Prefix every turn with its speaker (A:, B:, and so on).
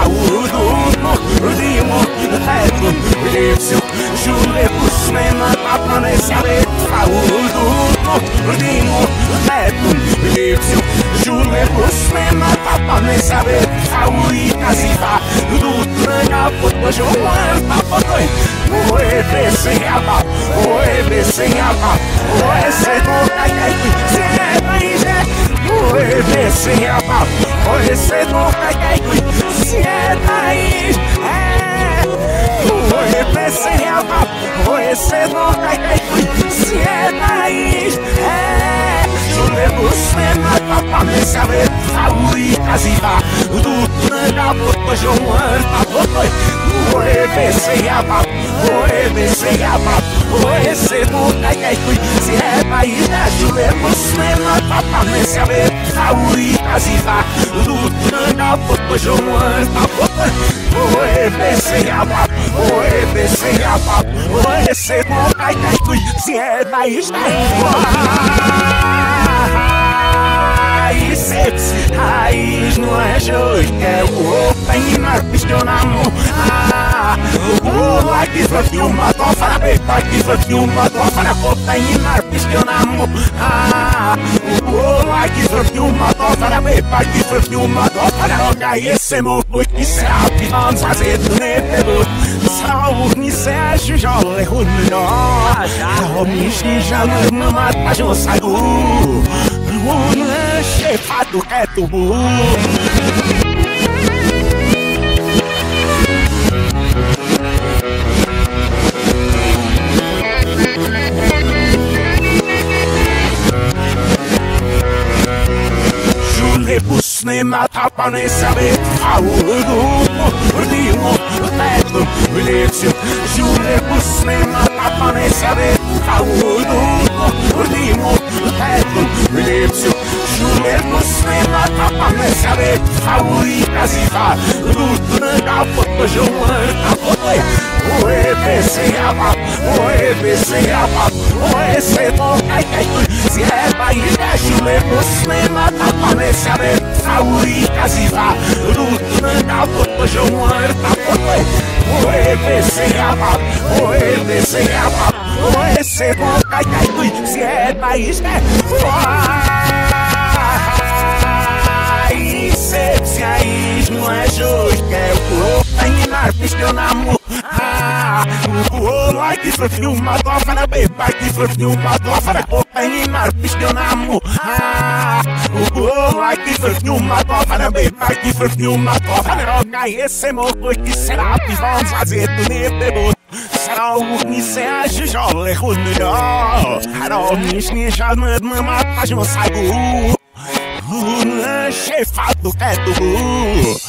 A: Udunu, Udimo, Tetu, Lipsiu, Julepus, Nema, Papanesabet, Udunu, Udimo, Tetu, Lipsiu, Julepus, Nema, Papanesabet, Uricaziva, Dutranga, Potojoan, Papotoi, Oebe sem aba, Oebe sem aba, Oebe no Caiqui, Zé, Oebe sem aba, Oebe no Caiqui, Zé, Oebe sem aba, Oebe no Caiqui, Zé, Julebus, Nema, Papanesabet, Uricaziva, Dutranga, Potojoan, Papotoi, Oebe sem aba, Oebe sem aba, Oebe no Caiqui, Zé, Julebus, Nema, Papanesabet, Uricaziva, Dutranga, Potojoan, Papotoi, Oebe sem aba, Oebe sem aba, Oebe no Caiqui, Zé, Raiz não é justo, é o open pistonamo. O like is uma tofa, like is uma tofa, open pistonamo. O like is uma tofa, like is uma tofa, roga esse moto que sabe vamos fazer do neto. Saúde Sérgio já levou nós. Homens já não mata já saiu. Chefado é tubo. Julebus, Nema, Papanesabet, Udimo, Tetu, Lipsiu, Julebus, Nema, Papanesabet, Udimo, Tetu, Lipsiu, Julebus, Nema, Papanesabet, Uricaziva, Dutranga, Potojoan, Papotoi, Oebe sem aba, Oebe sem aba, Oebe no Caiqui, Zé, Julebus, Nema, Papanesabet, Uricaziva, Dutranga, Potojoan, Papotoi, Oebe sem aba, Oebe sem aba, Oebe no Caiqui, Zé, Raiz não é justo, é o open pistonamo. O like is uma tofa na beba, que foi uma tofa na open pistonamo. O like is uma tofa na beba, que foi uma tofa na roga esse moto que será que vamos fazer do neto. Saúde Sérgio já levou nós. Homens já não mata já saiu. Chefado é tubo.